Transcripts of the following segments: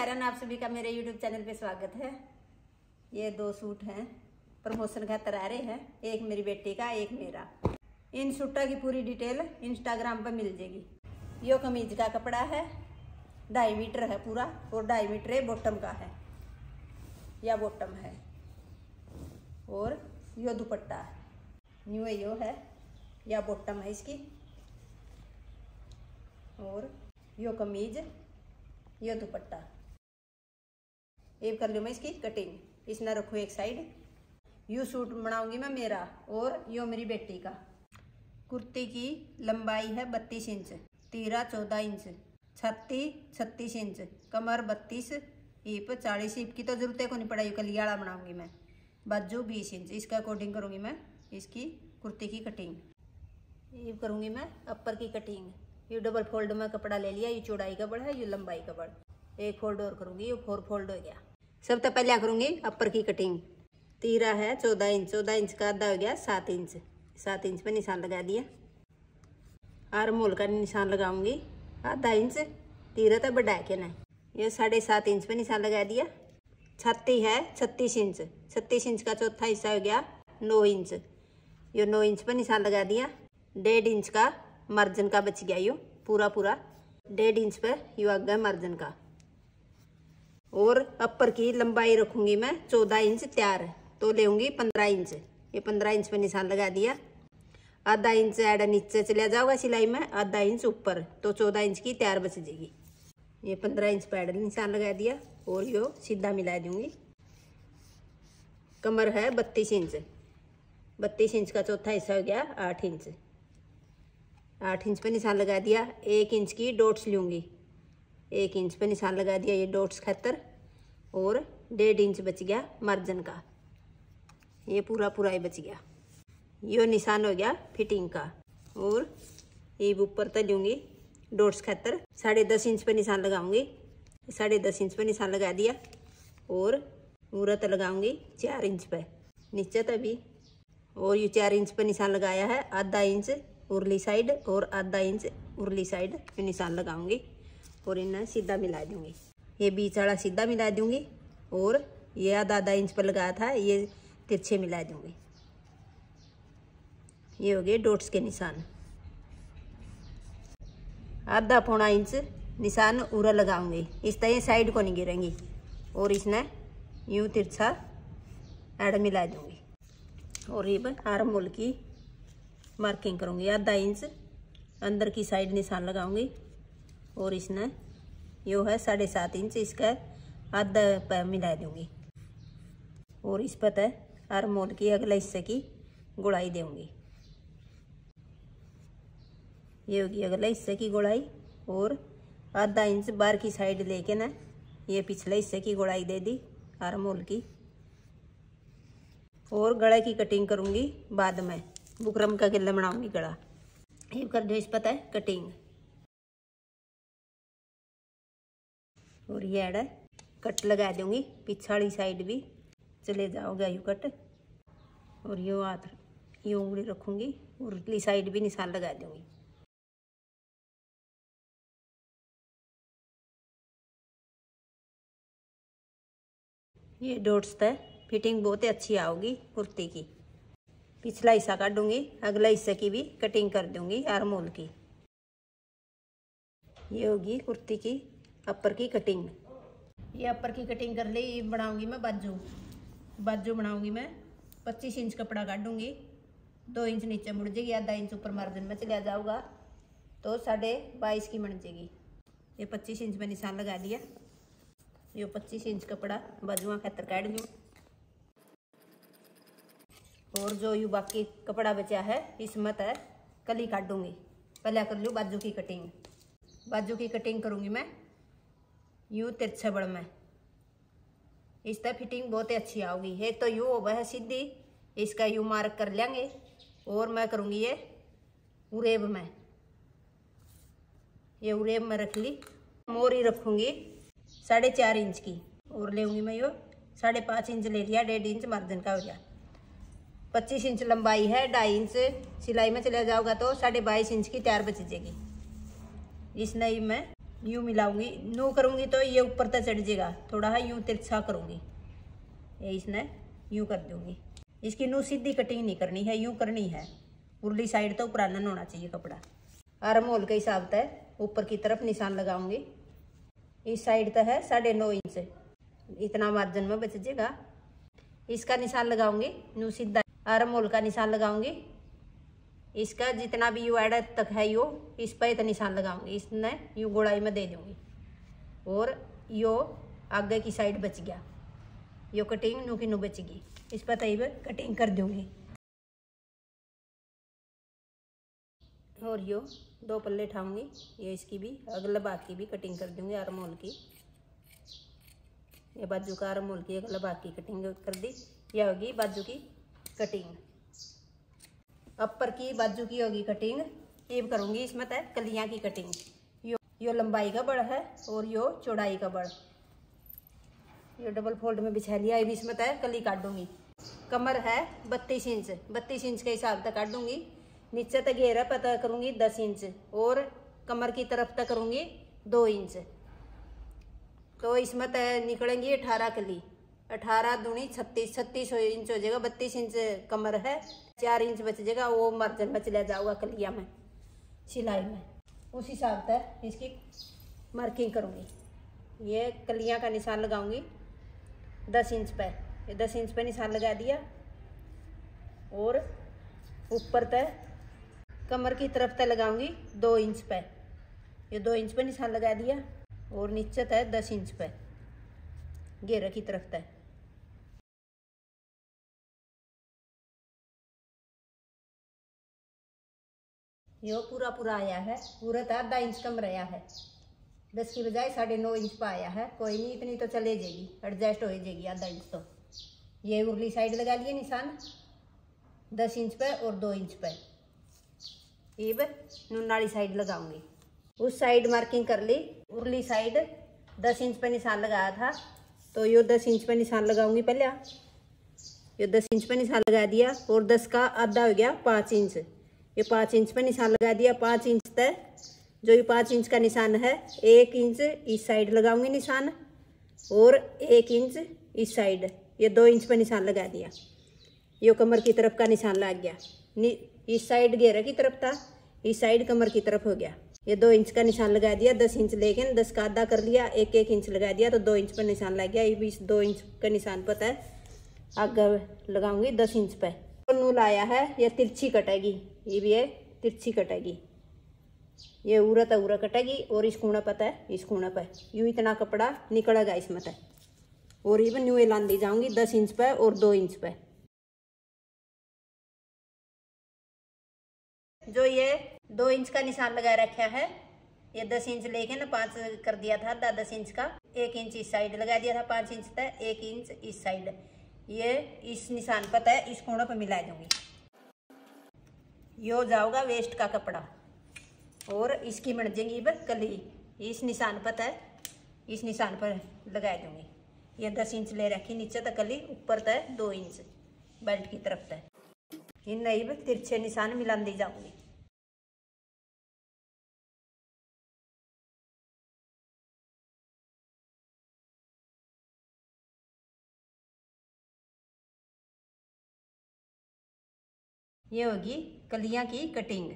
सारण, आप सभी का मेरे YouTube चैनल पे स्वागत है। ये 2 सूट हैं, प्रमोशन खातर आ रहे हैं, एक मेरी बेटी का, एक मेरा। इन सूटों की पूरी डिटेल इंस्टाग्राम पर मिल जाएगी। यो कमीज का कपड़ा है, 2.5 मीटर है पूरा, और 2.5 मीटर है बॉटम का है, या बॉटम है। और यो दुपट्टा न्यू यो है, या बॉटम है इसकी। और यो कमीज, यो दुपट्टा। एक कर लो मैं इसकी कटिंग, इसना रखो एक साइड। यू सूट बनाऊंगी मैं मेरा, और यो मेरी बेटी का। कुर्ती की लंबाई है 32 इंच, तीरा 14 इंच, छत्ती 36 इंच, कमर 32, ईप 40। ईप की तो जरूरत को नहीं पड़ेगी, कलियाड़ा बनाऊंगी मैं। बाजू 20 इंच, इसका अकॉर्डिंग करूंगी मैं इसकी कुर्ती की कटिंग। ये करूंगी मैं अपर की कटिंग। ये डबल फोल्ड में कपड़ा ले लिया, ये चौड़ाई का बड़ है, ये लंबाई का बड़। एक फोल्ड और करूंगी, ये 4 फोल्ड हो गया। सब तो पहले करूंगी अपर की कटिंग। तीरा है 14 इंच, 14 इंच का आधा हो गया 7 इंच। 7 इंच पे निशान लगा दिया। आर्म होल का निशान लगाऊंगी आधा इंच, तीरा तो बढ़ा के ना। ये 7.5 इंच पे निशान लगा दिया। छाती है 36 इंच, 36 इंच का चौथा हिस्सा हो गया 9 इंच। ये 9 इंच पे निशान लगा दिया। 1.5 इंच का मार्जिन का बच गया, यो पूरा 1.5 इंच पे यो आ गया मार्जिन का। और अपर की लंबाई रखूंगी मैं 14 इंच तैयार, तो लेऊंगी 15 इंच। ये 15 इंच पे निशान लगा दिया। आधा इंच ऐड नीचे चला जाओगा सिलाई में, आधा इंच ऊपर, तो 14 इंच की तैयार बच जाएगी। ये 15 इंच पे ऐड निशान लगा दिया, और यो सीधा मिला दूंगी। कमर है 32 इंच, 32 इंच का चौथा हिस्सा हो गया 8 इंच। 8 इंच पे निशान लगा दिया। 1 इंच की डॉट्स लूँगी, 1 इंच पे निशान लगा दिया ये डॉट्स खातर। और 1.5 इंच बच गया मार्जिन का, ये पूरा ही बच गया। यो निशान हो गया फिटिंग का। और ये ऊपर तक लूँगी डॉट्स खातर। 10.5 इंच पे निशान लगाऊंगी, 10.5 इंच पे निशान लगा दिया। और मूरत लगाऊंगी 4 इंच पे नीचे तभी। और ये 4 इंच पे निशान लगाया है। आधा इंच उरली साइड और आधा इंच उरली साइड पे निशान लगाऊंगी, और इन्हें सीधा मिला दूंगी। ये बीच वाला सीधा मिला दूंगी, और ये आधा इंच पर लगाया था ये तिरछे मिला दूंगी। ये हो गए डॉट्स के निशान। आधा पौना इंच निशान उरा लगाऊंगी, इस तरह साइड को नहीं गिरेंगी। और इसने यूं तिरछा ऐड मिला दूंगी। और ये आर्म होल की मार्किंग करूंगी। आधा इंच अंदर की साइड निशान लगाऊंगी, और इसने यो है 7.5 इंच, इसका आधा पे मिला दूंगी। और इस पर आर्म होल की अगले हिस्से की गुड़ाई दूंगी। ये होगी अगले हिस्से की गुड़ाई। और आधा इंच बाहर की साइड लेके ना ये पिछले हिस्से की गुड़ाई दे दी आर्म होल की। और गले की कटिंग करूंगी बाद में, बुकरम का गला बनाऊंगी गला। ये कर दो इस पता है कटिंग। और ये ऐड कट लगा दूंगी, पिछाड़ी साइड भी चले जाओगे यू कट। और यो हाथ ये उंगली रखूंगी, और उरली साइड भी निशान लगा दूंगी। ये डॉट्स तक फिटिंग बहुत ही अच्छी आओगी कुर्ती की। पिछला हिस्सा काटूंगी, अगला हिस्से की भी कटिंग कर दूंगी आर्म होल की। ये होगी कुर्ती की अपर की कटिंग। ये अपर की कटिंग कर ली। ये बनाऊंगी मैं बाजू बनाऊंगी मैं। 25 इंच कपड़ा काटूंगी, 2 इंच नीचे मुड़ जाएगी, आधा इंच ऊपर मार्जिन में चला जाऊगा, तो 22.5 की बन जाएगी। ये 25 इंच में निशान लगा दिया। ये 25 इंच कपड़ा बाजुआ खातर काट दूँ। और जो यू बाकी कपड़ा बचा है इसमें तय कली काटूंगी। पहले कर लूँ बाजू की कटिंग। बाजू की कटिंग करूंगी मैं यूँ तिरछे बड़ में। इस तरह फिटिंग बहुत ही अच्छी आओगी। है तो यूँ होगा है सीधी, इसका यूँ मार्क कर लेंगे। और मैं करूँगी ये उरेब में, ये उरेब में रख ली। मोरी रखूँगी 4.5 इंच की, और लेंगी मैं यो 5.5 इंच ले लिया, 1.5 इंच मार्जिन का हो गया। 25 इंच लंबाई है, 2.5 इंच सिलाई में चला जाओगा, तो 22.5 इंच की तैयार बच जाएगी। इसने मैं यूँ मिलाऊंगी, नू करूँगी तो ये ऊपर तक चढ़ जाएगा, थोड़ा है यूँ तिरछा करूँगी, ये इसने यूँ कर दूँगी। इसकी नू सीधी कटिंग नहीं करनी है, यूँ करनी है, उर्ली साइड तो पुराना होना चाहिए कपड़ा। आर्म होल के हिसाब से ऊपर की तरफ निशान लगाऊंगी, इस साइड तक है 9.5 इंच, इतना मार्जिन में बच जाएगा। इसका निशान लगाऊंगी, नू सीधा आर्म होल का निशान लगाऊंगी, इसका जितना भी यू एड तक है यो इस पर तो निशान लगाऊंगी, इसने यू गोलाई में दे दूंगी और यो आगे की साइड बच गया, यो कटिंग नू की नू बचेगी, इस पर तय कटिंग कर दूंगी। और यो 2 पल्ले उठाऊंगी, ये इसकी भी अगला भाग की भी कटिंग कर दूंगी, आर्म होल की, ये बाजू का आर्म होल की अगला भाग की कटिंग कर दी, यह होगी बाजू की कटिंग। अपर की बाजू की होगी कटिंग, ये करूंगी इसमें तय कलियां की कटिंग। यो लंबाई का बड़ है और यो चौड़ाई का बड़, यो डबल फोल्ड में बिछा लिया, ये इसमें तय कली काटूंगी। कमर है 32 इंच, 32 इंच के हिसाब से काटूंगी, नीचे तक घेरा पता करूंगी 10 इंच और कमर की तरफ तक करूंगी 2 इंच, तो इसमें तय निकलेंगी 18 कली, 18 दूनी 36, 36 इंच हो जाएगा। 32 इंच कमर है, 4 इंच बच जाएगा, वो मार्जिन में चला जाऊंगा कलिया में सिलाई में, उस हिसाब से इसकी मार्किंग करूंगी। ये कलियां का निशान लगाऊंगी 10 इंच पे, ये 10 इंच पे निशान लगा दिया और ऊपर तक कमर की तरफ तक लगाऊंगी 2 इंच पे, ये 2 इंच पे निशान लगा दिया और नीचे तक 10 इंच पे घेरे की तरफ तक। यो पूरा आया है, पूरा तो आधा इंच कम रहा है, 10 की बजाय 9.5 इंच पे आया है, कोई नहीं इतनी तो चले जाएगी, एडजस्ट हो जाएगी आधा इंच। तो ये उर्ली साइड लगा लिए निशान 10 इंच पे और 2 इंच पे, अब नुनाली साइड लगाऊंगी। उस साइड मार्किंग कर ली, उर्ली साइड 10 इंच पे निशान लगाया था, तो यो 10 इंच पे निशान लगाऊंगी पहले, ये 10 इंच पे निशान लगा दिया और 10 का आधा हो गया 5 इंच, ये 5 इंच पे निशान लगा दिया। 5 इंच तक जो ये 5 इंच का निशान है, 1 इंच इस साइड लगाऊंगी निशान और 1 इंच इस साइड, ये 2 इंच पे निशान लगा दिया। यो कमर की तरफ का निशान लग गया, इस साइड घेरे की तरफ था, इस साइड कमर की तरफ हो गया। ये 2 इंच का निशान लगा दिया, 10 इंच लेकिन 10 का आधा कर लिया, 1 इंच लगा दिया, तो 2 इंच पर निशान लग गया। ये भी 2 इंच का निशान पता है, आगे लगाऊंगी 10 इंच पे। नूल आया है, ये तिरछी कटेगी, ये भी है तिरछी कटेगी, ये उरा तो उरा कटेगी और इस कोना पता है, इस कोना पर यूँ इतना कपड़ा निकलेगा इसमें तक, और ये न्यू लांदी जाऊंगी 10 इंच पे और 2 इंच पे। जो ये 2 इंच का निशान लगा रखा है, ये 10 इंच लेके ना 5 कर दिया था, 10 इंच का 1 इंच इस साइड लगा दिया था, 5 इंच तक 1 इंच इस साइड, ये इस निशान पर है, इस कोने पर मिला दूंगी। यो जाओगा वेस्ट का कपड़ा और इसकी बन जाएगी बस कली, इस निशान पर है, इस निशान पर लगा दूंगी। ये 10 इंच ले रखी नीचे तक कली, ऊपर तक 2 इंच बेल्ट की तरफ तक, इन नई तिरछे निशान मिला दी जाऊंगी। ये होगी कलियां की कटिंग,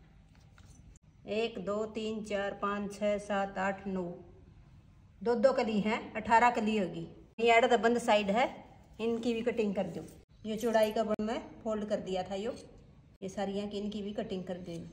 1 2 3 4 5 6 7 8 9, 2 कली हैं, 18 कली होगी। ये एड द बंद साइड है, इनकी भी कटिंग कर दूँ। ये चौड़ाई का बन मैं फोल्ड कर दिया था, ये सारियाँ की इनकी भी कटिंग कर दूँ।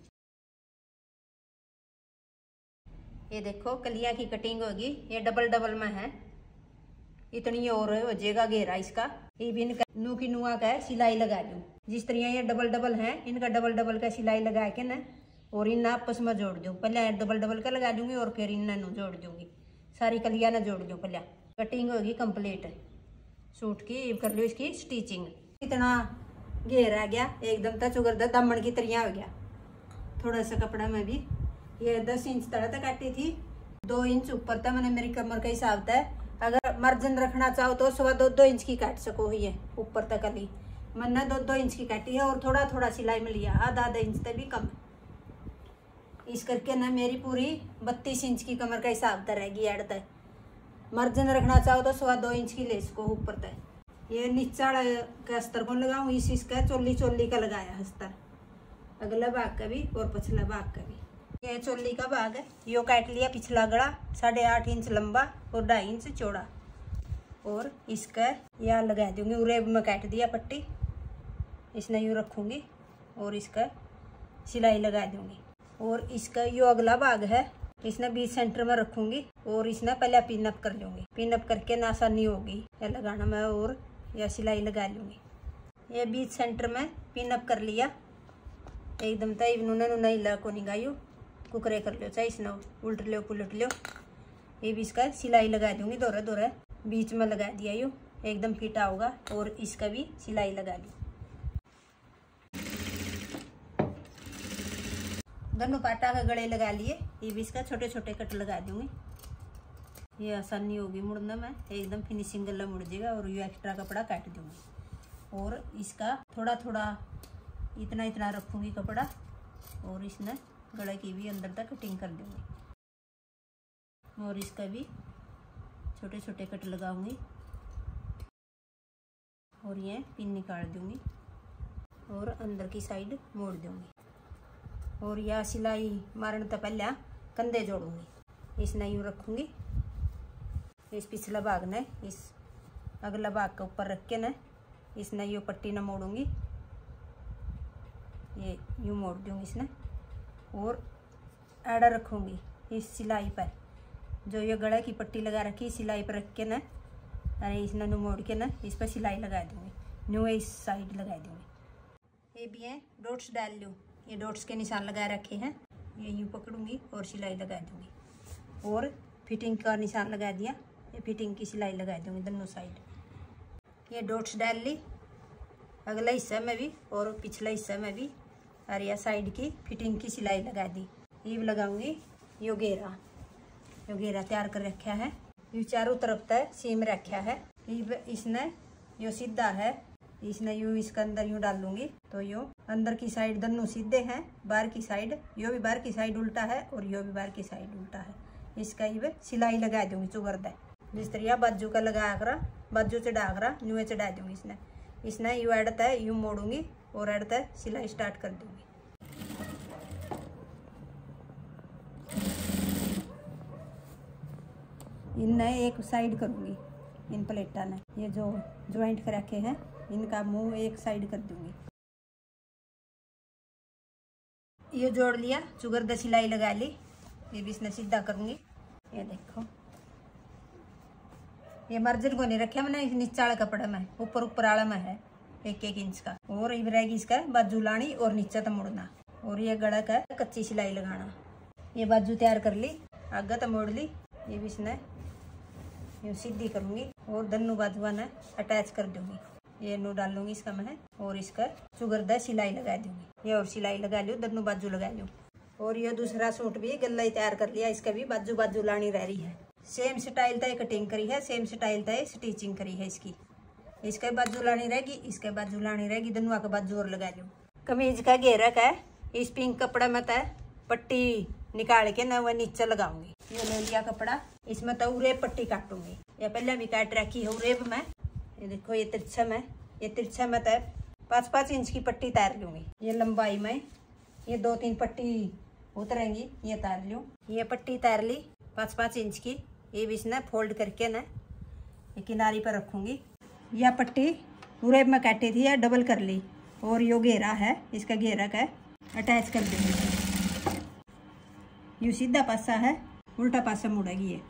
ये देखो कलियां की कटिंग होगी, ये डबल में है, इतनी और हो जाएगा घेरा इसका। ये भी इनका नू की नुआ का सिलाई लगा दूँ, जिस तरह ये डबल है, इनका डबल का सिलाई लगा के ना और इन आपस में जोड़ दूँ। पहले डबल का लगा दूंगी और फिर इन जोड़ दूंगी, सारी कलियां ना जोड़ दूँ। पहले कटिंग होगी कंप्लीट सूट की, कर लो इसकी स्टिचिंग। इतना घेर आ गया एकदम तक चुगर दामन की तरह हो गया। थोड़ा सा कपड़ा में भी ये 10 इंच तक काटी थी, 2 इंच ऊपर तक मैंने मेरी कमर का हिसाब था। अगर मार्जिन रखना चाहो तो 2.25 इंच की काट सको ही है ऊपर तक अली, मैंने 2 इंच की काटी है और थोड़ा सिलाई में लिया, आधा इंच तक भी कम। इस करके ना मेरी पूरी 32 इंच की कमर का हिसाब तक रहेगी एड तक। मार्जिन रखना चाहो तो 2.25 इंच की ले इसको ऊपर तक। ये नीचा का अस्तर को लगाऊँ, इसका चोली का लगाया अस्तर, अगला भाग का भी और पिछला भाग का भी। ये चोली का भाग है, यो काट लिया पिछला गला 8.5 इंच लंबा और 2.5 इंच चौड़ा। और इसका यहाँ लगा दूंगी, उरेब में काट दिया पट्टी, इसने यूँ रखूँगी और इसका सिलाई लगा दूंगी। और इसका यो अगला भाग है, इसने बीच सेंटर में रखूँगी और इसने पहले पिनअप कर लूँगी। पिनअप करके ना आसानी होगी यह लगाना में, और यह सिलाई लगा लूँगी। ये बीच सेंटर में पिनअप कर लिया एकदम तय नुना हिला को नहीं गायू, कुकरे कर लो चाहे इसने उल्ट लो पुलट लो। ये भी इसका सिलाई लगा दूंगी, दोहरा बीच में लगा दिया यूँ एकदम फिटा होगा। और इसका भी सिलाई लगा दी। दोनों पाटा का गले लगा लिए, ये भी इसका छोटे छोटे कट लगा दूंगी। ये आसानी होगी मुड़ने में, एकदम फिनिशिंग गला मुड़ जाएगा। और ये एक्स्ट्रा कपड़ा काट दूंगी और इसका थोड़ा थोड़ा इतना रखूंगी कपड़ा, और इसने गले की भी अंदर तक कटिंग कर दूंगी। और इसका भी छोटे छोटे कट लगाऊंगी और ये पिन निकाल दूंगी और अंदर की साइड मोड़ दूंगी। और यह सिलाई मारने तो पहले कंधे जोड़ूंगी, इसने यूँ रखूंगी। इस पिछला भाग ने इस अगला भाग के ऊपर रख के न इसने यूँ पट्टी न मोड़ूंगी, ये यूँ मोड़ दूंगी इसने। और एड़ा रखूंगी इस सिलाई पर, जो ये गला की पट्टी लगा रखी सिलाई पर रख के न, अरे इसने नु मोड़ के न इस पर सिलाई लगा दूंगी, न्यू इस साइड लगा दूंगी। ये भी है डॉट्स डाल लूँ, ये डॉट्स के निशान लगा रखे हैं, ये यूँ पकड़ूंगी और सिलाई लगा दूंगी। और फिटिंग का निशान लगा दिया, ये फिटिंग की सिलाई लगा दूंगी दोनों साइड। ये डॉट्स डाल ली अगला हिस्सा में भी और पिछला हिस्सा में भी, और यह साइड की फिटिंग की सिलाई लगा दी। ये भी लगाऊंगी यो घेरा तैयार कर रखा है, ये चारों तरफ तक सीम रखा है। इसने यो सीधा है, इसने यूँ इसके अंदर यूँ डाल लूंगी तो यो अंदर की साइड दोनों सीधे हैं, बाहर की साइड यो भी बाहर की साइड उल्टा है और यो भी बाहर की साइड उल्टा है। इसका ये सिलाई लगा दूंगी चुगरदा, जिस तरह बाजू का लगा कर बाजू चढ़ा कर न्यूए चढ़ा दूंगी। इसने यूँ अड़ता है यूँ मोड़ूंगी और अड़ता है सिलाई स्टार्ट कर दूंगी। इन्हें एक साइड करूंगी, इन प्लेटा ने ये जो ज्वाइंट कर रखे हैं इनका मुंह एक साइड कर दूंगी। ये जोड़ लिया, चुगरदा सिलाई लगा ली, ये भी इसने सीधा करूंगी। ये देखो ये मार्जिन को नहीं रखे मैंने, नीचे वाले कपड़े में ऊपर आला में है 1-1 इंच का। और ये रहेगी इसका बाजू लानी और नीचे तक मुड़ना। और ये गला का कच्ची सिलाई लगाना। ये बाजू तैयार कर ली, आगे तक मोड़ ली, ये भी इसने यूँ सीधी करूंगी और दोनों बाजुआ ने अटैच कर दूंगी। ये नू डालूंगी इसका मैं और इसका चुगरदा सिलाई लगा दूंगी। ये और सिलाई लगा लूँ, दोनों बाजू लगा लूँ। और ये दूसरा सूट भी गला ही तैयार कर लिया, इसका भी बाजू लानी रह रही है। सेम स्टाइल तय कटिंग करी है, सेम स्टाइल तय स्टिचिंग करी है इसकी। इसका बाजू लानी रहेगी, इसका बाजू लानी रहेगी, दोनों का बाजू और लगा लूँ। कमीज का घेरक है, इस पिंक कपड़ा में तय पट्टी निकाल के ना वह नीचे लगाऊंगी। ये ले लिया कपड़ा, इसमें तो उरेब पट्टी काटूंगी, या पहले भी काट रखी है उरेब में। ये देखो ये तिरछा में तो 5-5 इंच की पट्टी तार लूंगी। ये लंबाई में ये 2-3 पट्टी उतरेंगी, ये तार लूँ। ये पट्टी तार ली 5-5 इंच की, ये भी इसने फोल्ड करके ना ये किनारी पर रखूंगी। यह पट्टी उरेब में काटी थी या डबल कर ली। और यो घेरा है, इसका घेरा का अटैच कर दूंगी। यू सीधा पासा है, उल्टा पासा मुड़ेगी। ये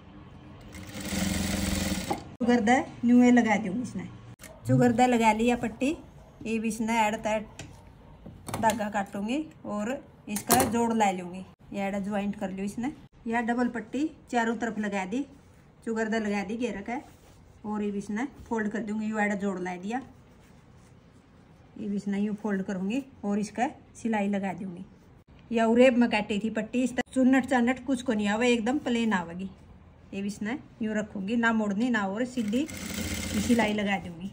चुगरदा न्यूए लगा दूंगी। इसने चुगरदा लगा लिया पट्टी, ये भी इसने ऐड तक धागा काटूंगी और इसका जोड़ ला लूंगी। ये ऐड ज्वाइंट कर लूँ इसने। यह डबल पट्टी चारों तरफ लगा दी, चुगरदा लगा दी घेरा का, और ये भी इसने फोल्ड कर दूंगी। यू ऐड जोड़ ला दिया, ये भी इसने यूँ फोल्ड करूंगी और इसका सिलाई लगा दूंगी। या उरेब में काटी थी पट्टी, इस तरह चुन्नट चानट कुछ को नहीं आवे, एकदम प्लेन आवेगी। ये भी इसने यूँ रखूंगी, ना मोड़नी ना और सीधी सिलाई लगा दूंगी।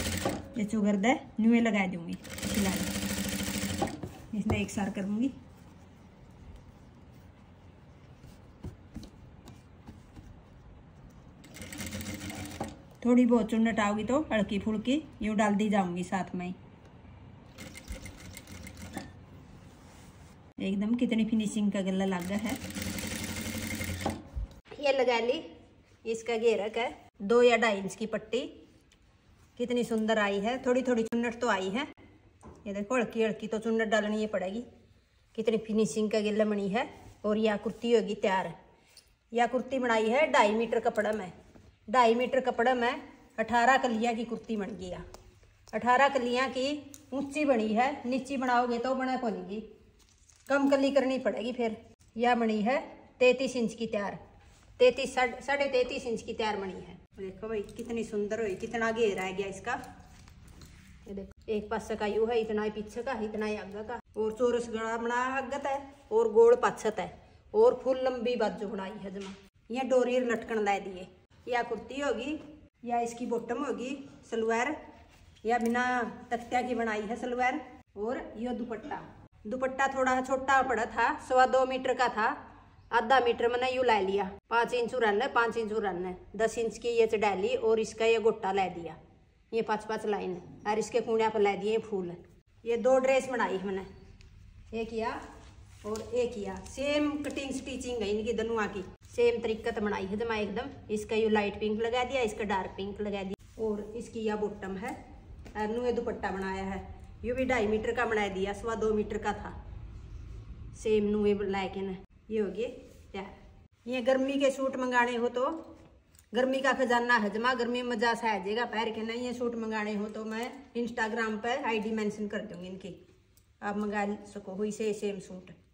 ये चुगरदा न्यूए लगा दूंगी सिलाई, इसने एक सार करूंगी। थोड़ी बहुत चुन्नट आओगी तो हल्की फुल्की यूँ डाल दी जाऊंगी साथ में। एकदम कितनी फिनिशिंग का गला लगा है। ये लगा ली, इसका घेरक है 2 या 2.5 इंच की पट्टी, कितनी सुंदर आई है। थोड़ी थोड़ी चुन्नट तो आई है, ये देखो हल्की हल्की तो चुन्नट डालनी ही पड़ेगी। कितनी फिनिशिंग का गिल्ला बनी है। और यह कुर्ती होगी तैयार। यह कुर्ती बनाई है 2.5 मीटर कपड़ा में। 2.5 मीटर कपड़ा में 18 कलियां की कुर्ती बन गई। 18 कलियां की ऊंची बनी है, नीची बनाओगे तो बना पड़ेगी, कम कली करनी पड़ेगी। फिर यह बनी है 33 इंच की तैयार, 33 इंच की तैयार बनी है। देखो भाई कितनी सुंदर हुई, कितना घेर आ गया इसका। ये देखो एक पास का यू है, इतना ही पीछे का, इतना ही आगे का, और चौरस गला बना आगत है और गोल पाछत है, और फुल लंबी बाजू बनाई है जमा। ये डोरी लटकन ला दिए। या कुर्ती होगी, या इसकी बॉटम होगी सलवार, या बिना तख्तिया की बनाई है सलवार। और ये दुपट्टा, दुपट्टा थोड़ा छोटा पड़ा था, 2.25 मीटर का था, आधा मीटर मैंने यू ला लिया। 5 इंच रन है, 5 इंच रन है, 10 इंच की ये चढ़ाली, और इसका ये गोटा ला दिया, ये 5-5 लाइन, और इसके कूणिया पर ला दिए फूल। ये 2 ड्रेस बनाई है मैंने, एक किया और एक किया। सेम कटिंग स्टिचिंग है इनकी दोनों की, सेम तरीका बनाई है जमा एकदम। इसका यू लाइट पिंक लगा दिया, इसका डार्क पिंक लगा दिया, और इसकी यह बॉटम है, और नु ये दुपट्टा बनाया है। यू भी 2.5 मीटर का बना दिया, 2.25 मीटर का था, सेम नुए लाके न। ये हो गए तैयार। ये गर्मी के सूट मंगाने हो तो, गर्मी का खजाना है जमा, गर्मी में मजा सा आ जाएगा पैर के। नहीं ये सूट मंगाने हो तो मैं इंस्टाग्राम पर ID मेंशन कर दूंगी इनकी, आप मंगा सको हुई से सेम सूट।